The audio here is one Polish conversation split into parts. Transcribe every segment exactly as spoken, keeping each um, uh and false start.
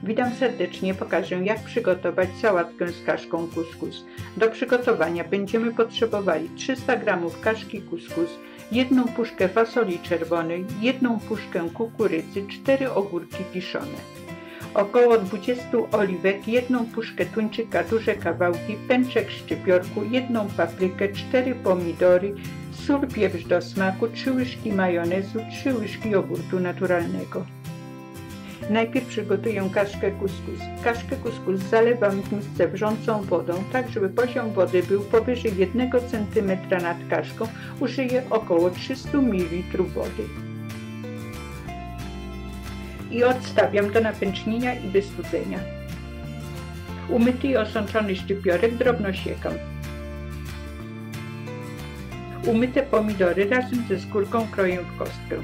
Witam serdecznie, pokażę jak przygotować sałatkę z kaszką kuskus. Do przygotowania będziemy potrzebowali trzysta gramów kaszki kuskus, jedną puszkę fasoli czerwonej, jedną puszkę kukurydzy, cztery ogórki kiszone, około dwadzieścia oliwek, jedną puszkę tuńczyka, duże kawałki, pęczek szczypiorku, jedną paprykę, cztery pomidory, sól, pieprz do smaku, trzy łyżki majonezu, trzy łyżki jogurtu naturalnego. Najpierw przygotuję kaszkę kuskus. Kaszkę kuskus zalewam w misce wrzącą wodą, tak żeby poziom wody był powyżej jednego centymetra nad kaszką. Użyję około trzysta mililitrów wody. I odstawiam do napęcznienia i wystudzenia. Umyty i osączony szczypiorek drobno siekam. Umyte pomidory razem ze skórką kroję w kostkę.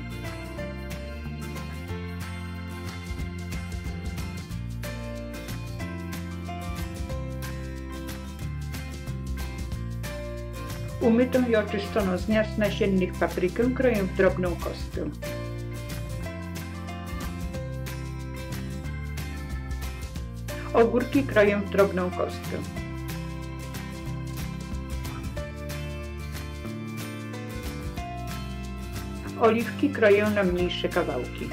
Umytą i oczyszczoną z gniazd nasiennych paprykę kroję w drobną kostkę. Ogórki kroję w drobną kostkę. Oliwki kroję na mniejsze kawałki.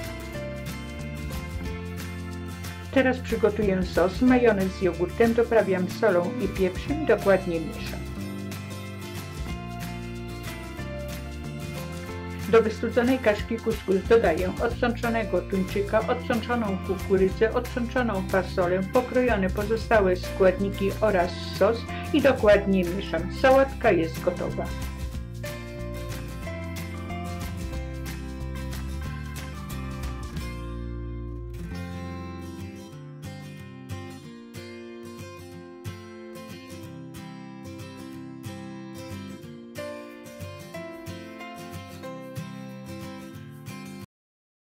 Teraz przygotuję sos. Majonez z jogurtem doprawiam solą i pieprzem i dokładnie mieszam. Do wystudzonej kaszki kuskus dodaję odsączonego tuńczyka, odsączoną kukurydzę, odsączoną fasolę, pokrojone pozostałe składniki oraz sos i dokładnie mieszam. Sałatka jest gotowa.